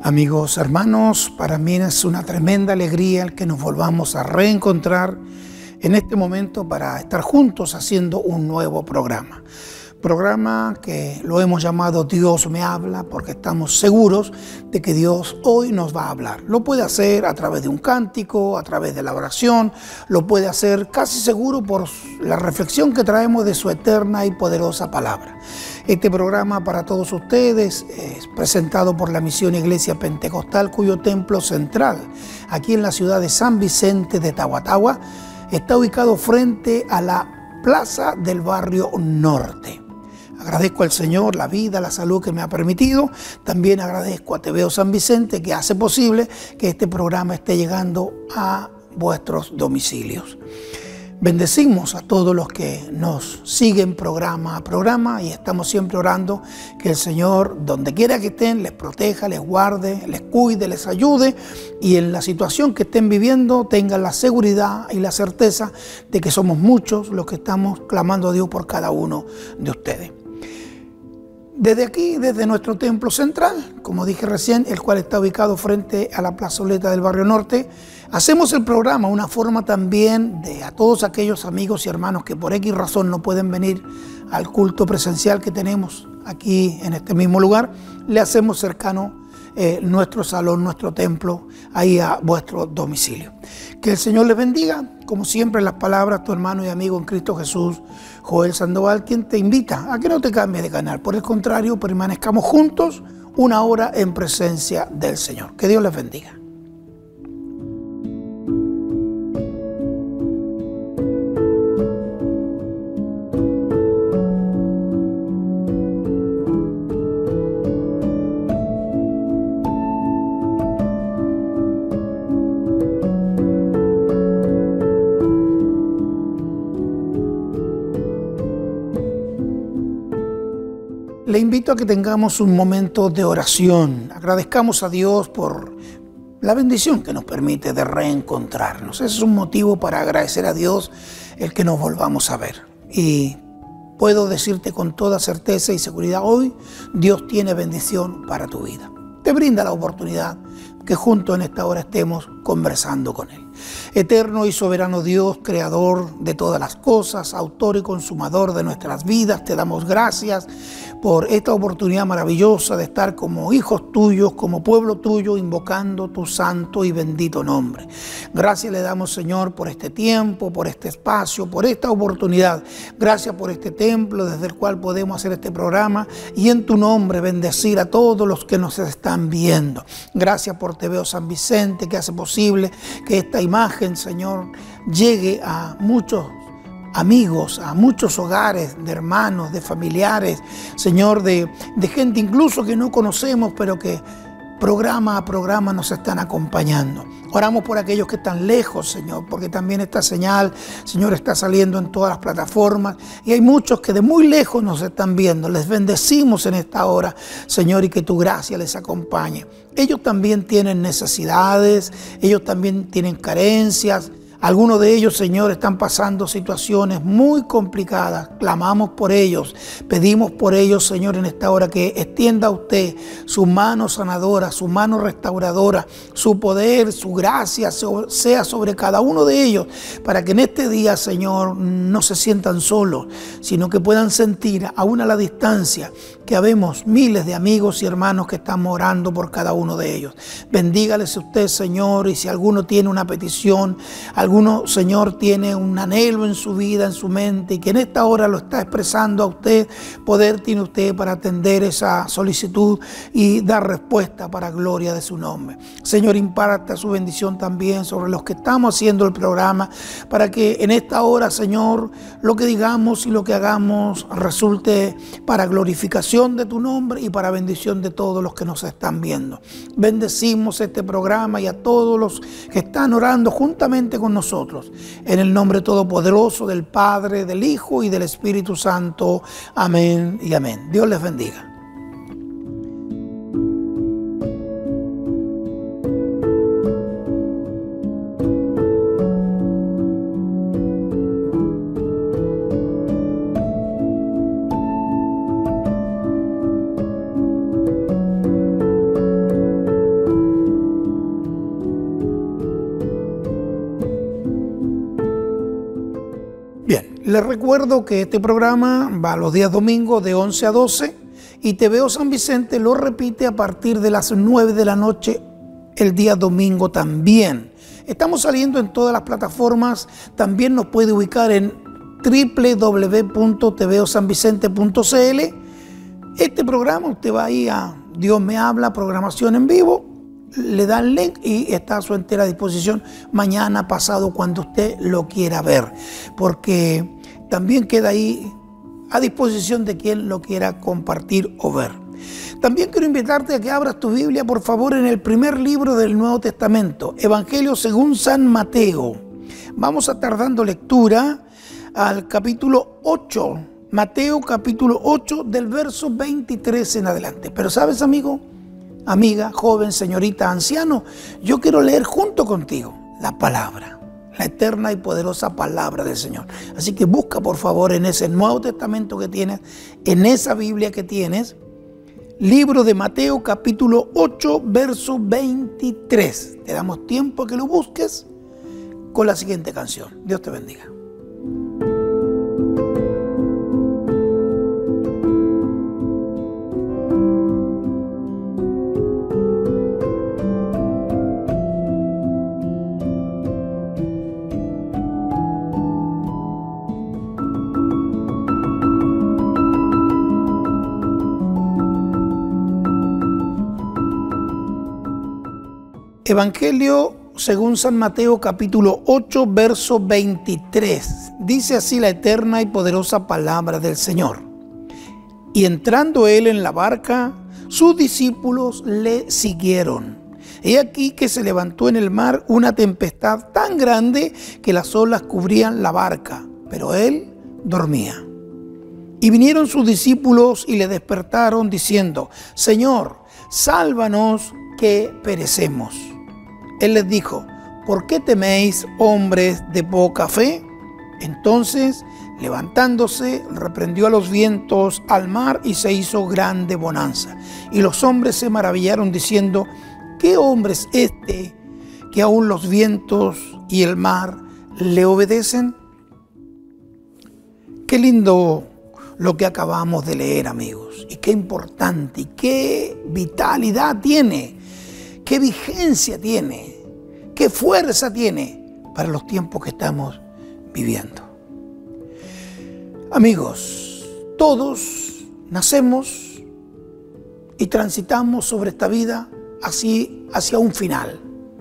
Amigos, hermanos, para mí es una tremenda alegría el que nos volvamos a reencontrar en este momento para estar juntos haciendo un nuevo programa. Programa que lo hemos llamado Dios me habla, porque estamos seguros de que Dios hoy nos va a hablar. Lo puede hacer a través de un cántico, a través de la oración, lo puede hacer casi seguro por la reflexión que traemos de su eterna y poderosa palabra. Este programa para todos ustedes es presentado por la Misión Iglesia Pentecostal, cuyo templo central, aquí en la ciudad de San Vicente de Tahuatahua, está ubicado frente a la plaza del barrio Norte. Agradezco al Señor la vida, la salud que me ha permitido. También agradezco a TVO San Vicente, que hace posible que este programa esté llegando a vuestros domicilios. Bendecimos a todos los que nos siguen programa a programa y estamos siempre orando que el Señor, donde quiera que estén, les proteja, les guarde, les cuide, les ayude y en la situación que estén viviendo tengan la seguridad y la certeza de que somos muchos los que estamos clamando a Dios por cada uno de ustedes. Desde aquí, desde nuestro templo central, como dije recién, el cual está ubicado frente a la plazoleta del barrio Norte, hacemos el programa una forma también de a todos aquellos amigos y hermanos que por X razón no pueden venir al culto presencial que tenemos aquí en este mismo lugar, le hacemos cercano nuestro salón, nuestro templo, ahí a vuestro domicilio. Que el Señor les bendiga, como siempre las palabras, tu hermano y amigo en Cristo Jesús, Joel Sandoval, quien te invita a que no te cambies de canal. Por el contrario, permanezcamos juntos una hora en presencia del Señor. Que Dios les bendiga. Le invito a que tengamos un momento de oración. Agradezcamos a Dios por la bendición que nos permite de reencontrarnos. Ese es un motivo para agradecer a Dios el que nos volvamos a ver. Y puedo decirte con toda certeza y seguridad, hoy Dios tiene bendición para tu vida. Te brinda la oportunidad que juntos en esta hora estemos conversando con Él. Eterno y soberano Dios, creador de todas las cosas, autor y consumador de nuestras vidas, te damos gracias por esta oportunidad maravillosa de estar como hijos tuyos, como pueblo tuyo, invocando tu santo y bendito nombre. Gracias le damos, Señor, por este tiempo, por este espacio, por esta oportunidad. Gracias por este templo desde el cual podemos hacer este programa y en tu nombre bendecir a todos los que nos están viendo. Gracias por TVO San Vicente, que hace posible que esta imagen, Señor, llegue a muchos amigos, a muchos hogares de hermanos, de familiares, Señor, de gente incluso que no conocemos, pero que programa a programa nos están acompañando. Oramos por aquellos que están lejos, Señor, porque también esta señal, Señor, está saliendo en todas las plataformas y hay muchos que de muy lejos nos están viendo. Les bendecimos en esta hora, Señor, y que tu gracia les acompañe. Ellos también tienen necesidades, ellos también tienen carencias. Algunos de ellos, Señor, están pasando situaciones muy complicadas. Clamamos por ellos, pedimos por ellos, Señor, en esta hora que extienda a usted su mano sanadora, su mano restauradora, su poder, su gracia sea sobre cada uno de ellos, para que en este día, Señor, no se sientan solos, sino que puedan sentir, aún a la distancia, que habemos miles de amigos y hermanos que estamos orando por cada uno de ellos. Bendígales usted, Señor, y si alguno tiene una petición, alguno, Señor, tiene un anhelo en su vida, en su mente, y que en esta hora lo está expresando a usted, poder tiene usted para atender esa solicitud y dar respuesta para gloria de su nombre. Señor, imparta su bendición también sobre los que estamos haciendo el programa, para que en esta hora, Señor, lo que digamos y lo que hagamos resulte para glorificación de tu nombre y para bendición de todos los que nos están viendo. Bendecimos este programa y a todos los que están orando juntamente con nosotros. En el nombre todopoderoso del Padre, del Hijo y del Espíritu Santo. Amén y amén. Dios les bendiga. Bien, les recuerdo que este programa va los días domingos de 11 a 12 y TVO San Vicente lo repite a partir de las 9 de la noche el día domingo también. Estamos saliendo en todas las plataformas, también nos puede ubicar en www.tvosanvicente.cl. Este programa usted va ahí a Dios me habla, programación en vivo, le da el link y está a su entera disposición mañana, pasado, cuando usted lo quiera ver, porque también queda ahí a disposición de quien lo quiera compartir o ver. También quiero invitarte a que abras tu Biblia, por favor, en el primer libro del Nuevo Testamento, Evangelio según San Mateo. Vamos a estar dando lectura al capítulo 8, Mateo capítulo 8, del verso 23 en adelante. Pero ¿sabes, amigo, amiga, joven, señorita, anciano? Yo quiero leer junto contigo la palabra, la eterna y poderosa palabra del Señor. Así que busca, por favor, en ese Nuevo Testamento que tienes, en esa Biblia que tienes, libro de Mateo capítulo 8, verso 23. Te damos tiempo a que lo busques con la siguiente canción. Dios te bendiga. Evangelio según San Mateo capítulo 8, verso 23. Dice así la eterna y poderosa palabra del Señor. Y entrando él en la barca, sus discípulos le siguieron. He aquí que se levantó en el mar una tempestad tan grande que las olas cubrían la barca, pero él dormía. Y vinieron sus discípulos y le despertaron diciendo: Señor, sálvanos que perecemos. Él les dijo: ¿por qué teméis, hombres de poca fe? Entonces, levantándose, reprendió a los vientos, al mar, y se hizo grande bonanza. Y los hombres se maravillaron diciendo: ¿qué hombre es este que aún los vientos y el mar le obedecen? Qué lindo lo que acabamos de leer, amigos, y qué importante y qué vitalidad tiene. ¿Qué vigencia tiene? ¿Qué fuerza tiene para los tiempos que estamos viviendo? Amigos, todos nacemos y transitamos sobre esta vida así hacia un final.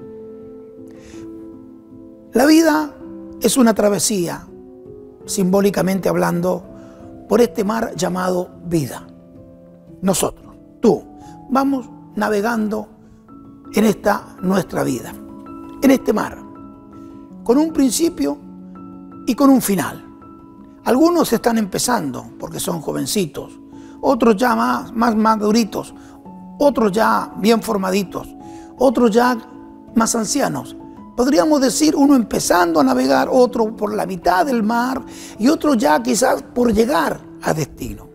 La vida es una travesía, simbólicamente hablando, por este mar llamado vida. Nosotros, tú, vamos navegando en esta nuestra vida, en este mar, con un principio y con un final. Algunos están empezando porque son jovencitos, otros ya más maduritos, otros ya bien formaditos, otros ya más ancianos. Podríamos decir uno empezando a navegar, otro por la mitad del mar y otro ya quizás por llegar a destino.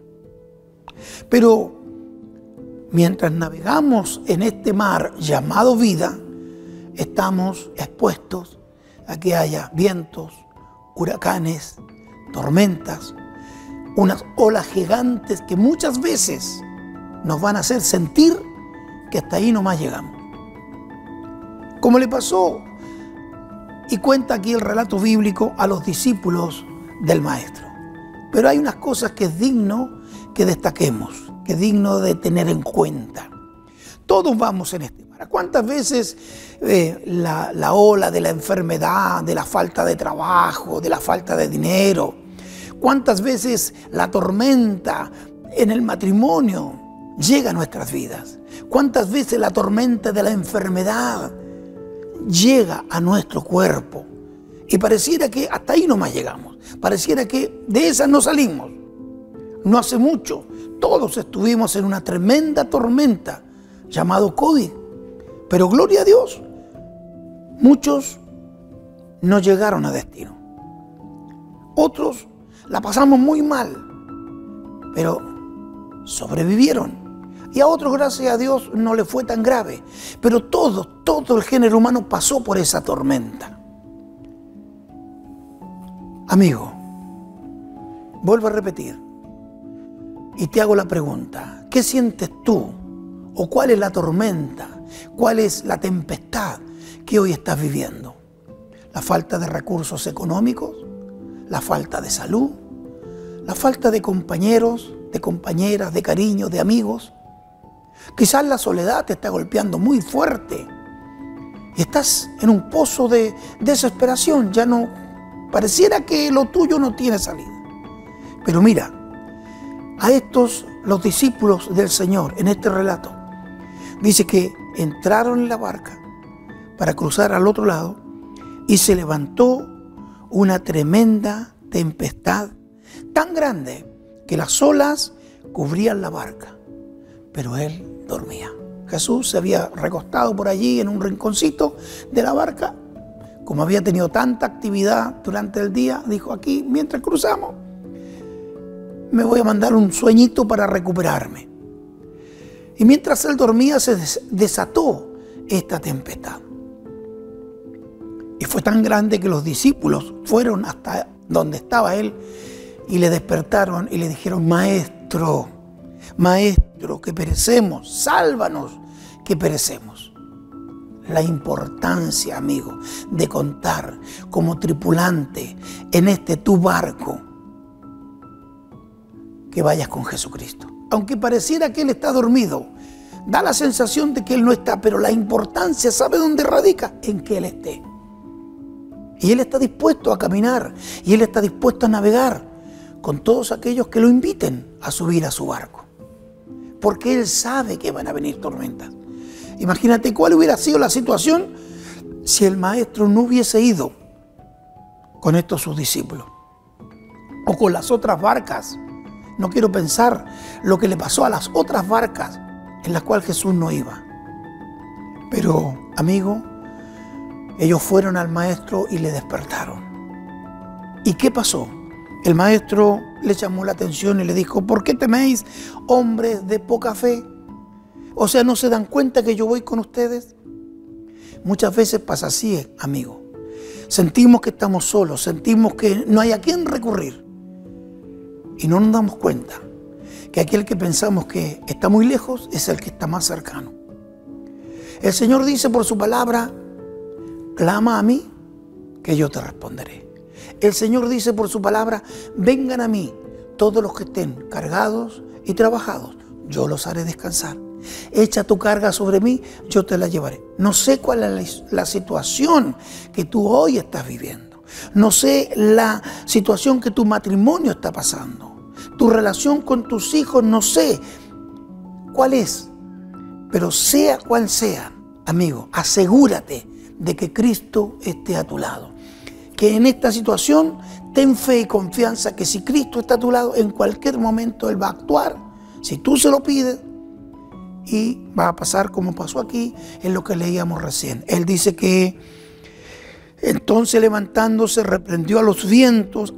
Pero mientras navegamos en este mar llamado vida, estamos expuestos a que haya vientos, huracanes, tormentas, unas olas gigantes que muchas veces nos van a hacer sentir que hasta ahí nomás llegamos. Como le pasó, y cuenta aquí el relato bíblico, a los discípulos del Maestro. Pero hay unas cosas que es digno que destaquemos, que es digno de tener en cuenta. Todos vamos en este mar. ¿Cuántas veces la ola de la enfermedad, de la falta de trabajo, de la falta de dinero? ¿Cuántas veces la tormenta en el matrimonio llega a nuestras vidas? ¿Cuántas veces la tormenta de la enfermedad llega a nuestro cuerpo? Y pareciera que hasta ahí nomás llegamos. Pareciera que de esa no salimos. No hace mucho, todos estuvimos en una tremenda tormenta llamado COVID. Pero gloria a Dios, muchos no llegaron a destino. Otros la pasamos muy mal, pero sobrevivieron. Y a otros, gracias a Dios, no le fue tan grave. Pero todo el género humano pasó por esa tormenta. Amigo, Vuelvo a repetir y te hago la pregunta: ¿qué sientes tú? ¿O cuál es la tormenta? ¿Cuál es la tempestad que hoy estás viviendo? ¿La falta de recursos económicos? ¿La falta de salud? ¿La falta de compañeros, de compañeras, de cariño, de amigos? Quizás la soledad te está golpeando muy fuerte y estás en un pozo de desesperación. Ya no, pareciera que lo tuyo no tiene salida. Pero mira, a estos, los discípulos del Señor, en este relato, dice que entraron en la barca para cruzar al otro lado y se levantó una tremenda tempestad tan grande que las olas cubrían la barca, pero él dormía. Jesús se había recostado por allí en un rinconcito de la barca. Como había tenido tanta actividad durante el día, dijo: aquí, mientras cruzamos, me voy a mandar un sueñito para recuperarme. Y mientras él dormía se desató esta tempestad. Y fue tan grande que los discípulos fueron hasta donde estaba él y le despertaron y le dijeron: Maestro, Maestro, que perecemos, sálvanos, que perecemos. La importancia, amigo, de contar como tripulante en este tu barco, que vayas con Jesucristo. Aunque pareciera que Él está dormido, da la sensación de que Él no está, pero la importancia, ¿sabe dónde radica? En que Él esté. Y Él está dispuesto a caminar, y Él está dispuesto a navegar con todos aquellos que lo inviten a subir a su barco. Porque Él sabe que van a venir tormentas. Imagínate cuál hubiera sido la situación si el Maestro no hubiese ido con estos sus discípulos o con las otras barcas. No quiero pensar lo que le pasó a las otras barcas en las cuales Jesús no iba. Pero, amigo, ellos fueron al Maestro y le despertaron. ¿Y qué pasó? El Maestro le llamó la atención y le dijo: ¿por qué teméis, hombres de poca fe? O sea, ¿no se dan cuenta que yo voy con ustedes? Muchas veces pasa así, amigo. Sentimos que estamos solos, sentimos que no hay a quién recurrir. Y no nos damos cuenta que aquel que pensamos que está muy lejos es el que está más cercano. El Señor dice por su palabra: clama a mí, que yo te responderé. El Señor dice por su palabra: vengan a mí todos los que estén cargados y trabajados, yo los haré descansar. Echa tu carga sobre mí, yo te la llevaré. No sé cuál es la situación que tú hoy estás viviendo. No sé la situación que tu matrimonio está pasando. Tu relación con tus hijos, no sé cuál es. Pero sea cual sea, amigo, asegúrate de que Cristo esté a tu lado. Que en esta situación ten fe y confianza que si Cristo está a tu lado, en cualquier momento Él va a actuar. Si tú se lo pides, y va a pasar como pasó aquí en lo que leíamos recién. Él dice que entonces, levantándose, reprendió a los vientos,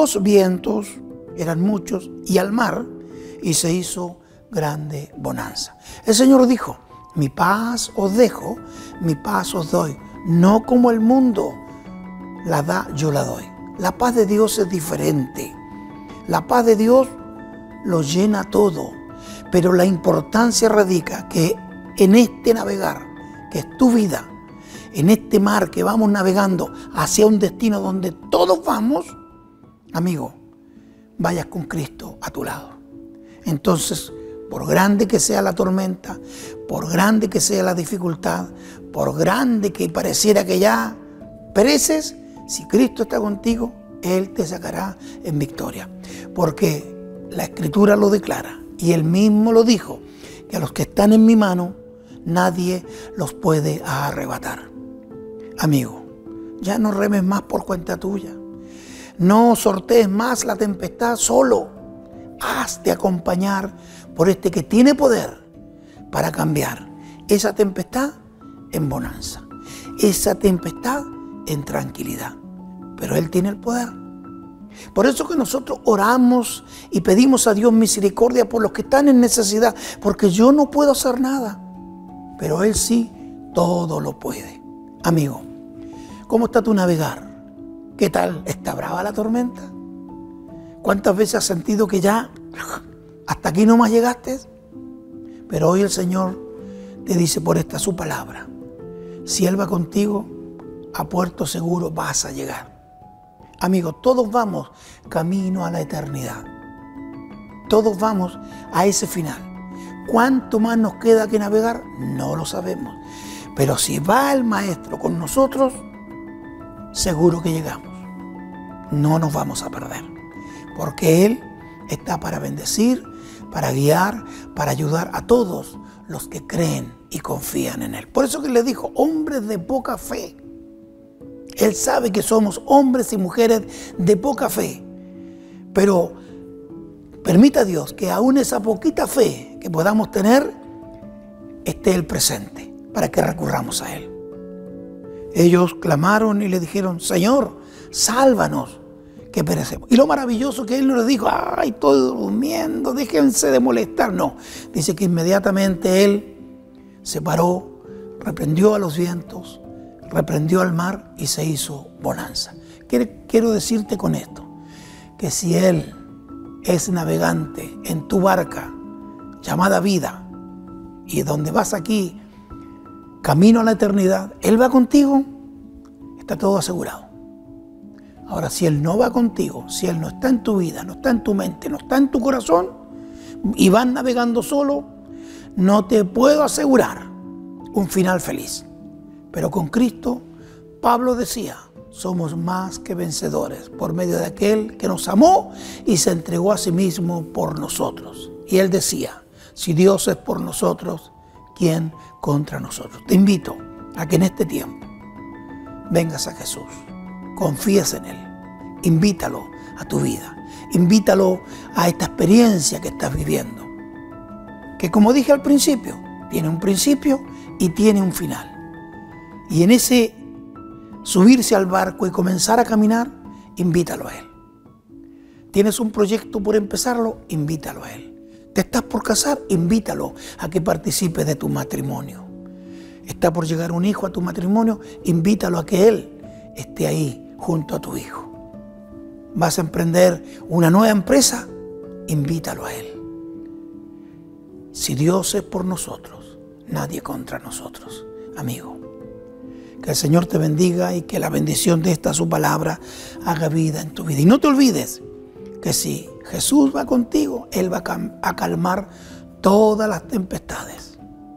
eran muchos, y al mar, y se hizo grande bonanza. El Señor dijo: mi paz os dejo, mi paz os doy. No como el mundo la da, yo la doy. La paz de Dios es diferente. La paz de Dios lo llena todo. Pero la importancia radica que en este navegar, que es tu vida, en este mar que vamos navegando hacia un destino donde todos vamos, amigo, vayas con Cristo a tu lado. Entonces, por grande que sea la tormenta, por grande que sea la dificultad, por grande que pareciera que ya pereces, si Cristo está contigo, Él te sacará en victoria. Porque la Escritura lo declara. Y Él mismo lo dijo, que a los que están en mi mano, nadie los puede arrebatar. Amigo, ya no remes más por cuenta tuya. No sortees más la tempestad solo. Hazte acompañar por este que tiene poder para cambiar esa tempestad en bonanza, esa tempestad en tranquilidad. Pero Él tiene el poder. Por eso que nosotros oramos y pedimos a Dios misericordia por los que están en necesidad, porque yo no puedo hacer nada, pero Él sí todo lo puede. Amigo, ¿cómo está tu navegar? ¿Qué tal? ¿Está brava la tormenta? ¿Cuántas veces has sentido que ya hasta aquí nomás llegaste? Pero hoy el Señor te dice por esta su palabra: si Él va contigo, a puerto seguro vas a llegar. Amigos, todos vamos camino a la eternidad. Todos vamos a ese final. ¿Cuánto más nos queda que navegar? No lo sabemos. Pero si va el Maestro con nosotros, seguro que llegamos. No nos vamos a perder. Porque Él está para bendecir, para guiar, para ayudar a todos los que creen y confían en Él. Por eso que le dijo, hombres de poca fe. Él sabe que somos hombres y mujeres de poca fe. Pero permita Dios que aún esa poquita fe que podamos tener esté Él presente para que recurramos a Él. Ellos clamaron y le dijeron, Señor, sálvanos, que perecemos. Y lo maravilloso que Él no les dijo, ay, estoy durmiendo, déjense de molestar. No, dice que inmediatamente Él se paró, reprendió a los vientos, reprendió al mar y se hizo bonanza. Quiero decirte con esto, que si Él es navegante en tu barca llamada vida y donde vas aquí, camino a la eternidad, Él va contigo, está todo asegurado. Ahora, si Él no va contigo, si Él no está en tu vida, no está en tu mente, no está en tu corazón y vas navegando solo, no te puedo asegurar un final feliz. Pero con Cristo, Pablo decía, somos más que vencedores por medio de aquel que nos amó y se entregó a sí mismo por nosotros. Y él decía, si Dios es por nosotros, ¿quién contra nosotros? Te invito a que en este tiempo vengas a Jesús, confíes en Él, invítalo a tu vida, invítalo a esta experiencia que estás viviendo, que como dije al principio, tiene un principio y tiene un final. Y en ese subirse al barco y comenzar a caminar, invítalo a Él. ¿Tienes un proyecto por empezarlo? Invítalo a Él. ¿Te estás por casar? Invítalo a que participe de tu matrimonio. ¿Está por llegar un hijo a tu matrimonio? Invítalo a que Él esté ahí junto a tu hijo. ¿Vas a emprender una nueva empresa? Invítalo a Él. Si Dios es por nosotros, nadie contra nosotros, amigo. Que el Señor te bendiga y que la bendición de esta su palabra haga vida en tu vida. Y no te olvides que si Jesús va contigo, Él va a calmar todas las tempestades.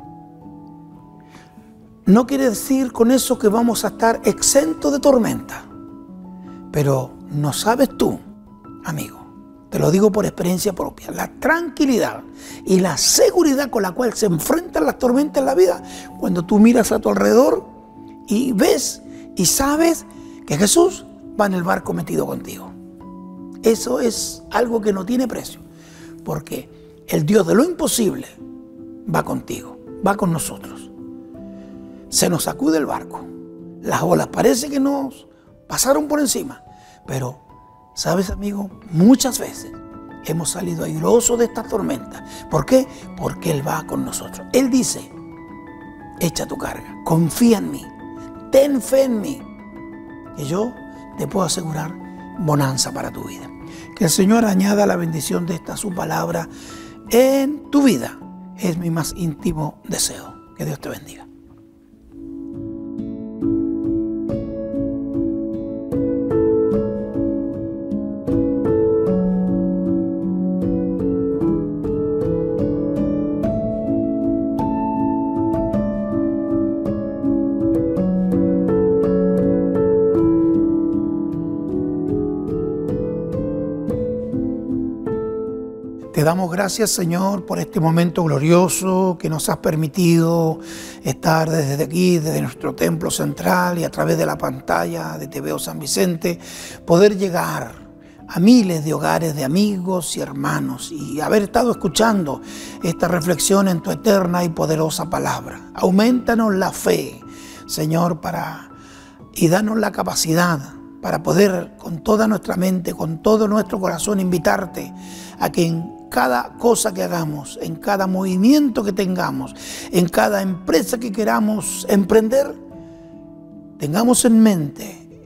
No quiere decir con eso que vamos a estar exentos de tormenta. Pero no sabes tú, amigo, te lo digo por experiencia propia, la tranquilidad y la seguridad con la cual se enfrentan las tormentas en la vida, cuando tú miras a tu alrededor y ves y sabes que Jesús va en el barco metido contigo. Eso es algo que no tiene precio, porque el Dios de lo imposible va contigo, va con nosotros. Se nos sacude el barco, las olas parece que nos pasaron por encima, pero, ¿sabes, amigo? Muchas veces hemos salido airosos de estas tormentas. ¿Por qué? Porque Él va con nosotros. Él dice, echa tu carga, confía en mí, ten fe en mí, que yo te puedo asegurar bonanza para tu vida. Que el Señor añada la bendición de esta su palabra en tu vida. Es mi más íntimo deseo. Que Dios te bendiga. Te damos gracias, Señor, por este momento glorioso que nos has permitido estar desde aquí, desde nuestro templo central y a través de la pantalla de TVO San Vicente, poder llegar a miles de hogares de amigos y hermanos y haber estado escuchando esta reflexión en tu eterna y poderosa palabra. Aumentanos la fe, Señor, y danos la capacidad para poder con toda nuestra mente, con todo nuestro corazón invitarte a que en cada cosa que hagamos, en cada movimiento que tengamos, en cada empresa que queramos emprender, tengamos en mente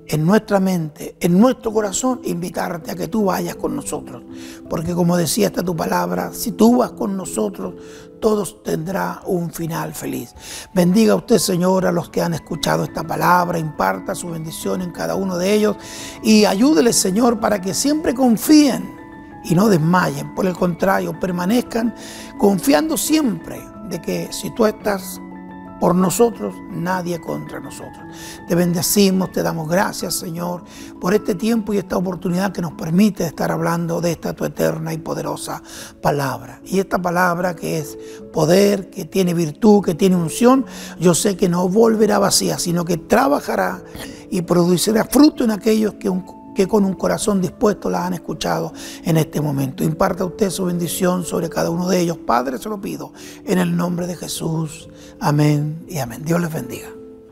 en nuestra mente, en nuestro corazón, invitarte a que tú vayas con nosotros. Porque como decía esta tu palabra, si tú vas con nosotros, todos tendrá un final feliz. Bendiga usted, Señor, a los que han escuchado esta palabra, imparta su bendición en cada uno de ellos y ayúdeles, Señor, para que siempre confíen y no desmayen. Por el contrario, permanezcan confiando siempre de que si tú estás por nosotros, nadie contra nosotros. Te bendecimos, te damos gracias, Señor, por este tiempo y esta oportunidad que nos permite estar hablando de esta tu eterna y poderosa palabra. Y esta palabra que es poder, que tiene virtud, que tiene unción, yo sé que no volverá vacía, sino que trabajará y producirá fruto en aquellos que con un corazón dispuesto la han escuchado en este momento. Imparta usted su bendición sobre cada uno de ellos. Padre, se lo pido en el nombre de Jesús. Amén y amén. Dios les bendiga.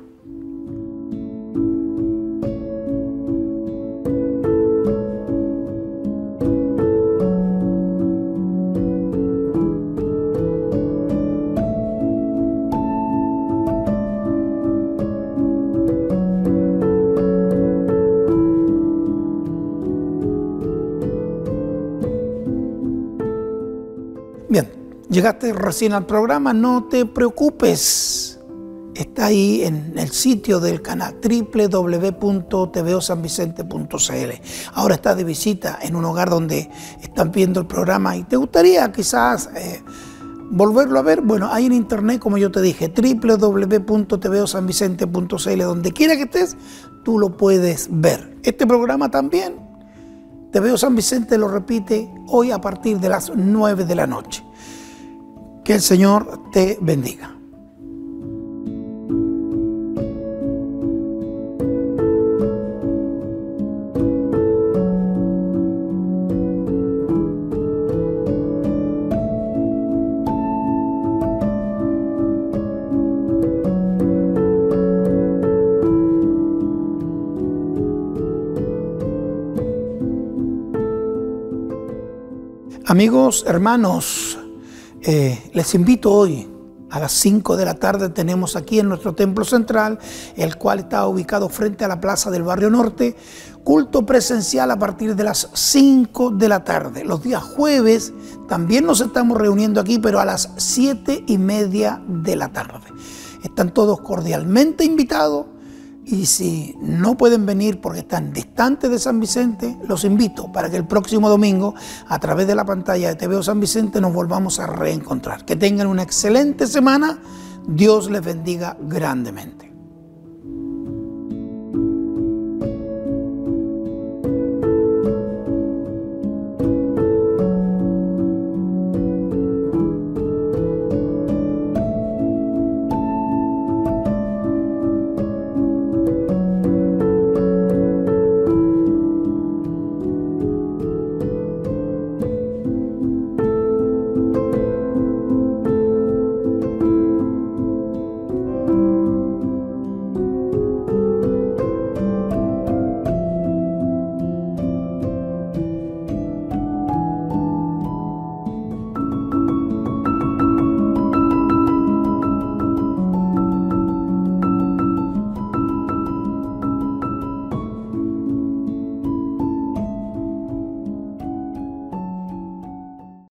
Bien, llegaste recién al programa, no te preocupes. Está ahí en el sitio del canal www.tvosanvicente.cl. Ahora estás de visita en un hogar donde están viendo el programa y te gustaría quizás volverlo a ver. Bueno, ahí en internet, como yo te dije, www.tvosanvicente.cl. Donde quiera que estés, tú lo puedes ver. Este programa también, Te Veo San Vicente, lo repite hoy a partir de las 9 de la noche. Que el Señor te bendiga. Amigos, hermanos, les invito hoy a las 5 de la tarde. Tenemos aquí en nuestro templo central, el cual está ubicado frente a la plaza del Barrio Norte, culto presencial a partir de las 5 de la tarde. Los días jueves también nos estamos reuniendo aquí, pero a las 7:30 de la tarde. Están todos cordialmente invitados. Y si no pueden venir porque están distantes de San Vicente, los invito para que el próximo domingo, a través de la pantalla de Te Veo San Vicente, nos volvamos a reencontrar. Que tengan una excelente semana. Dios les bendiga grandemente.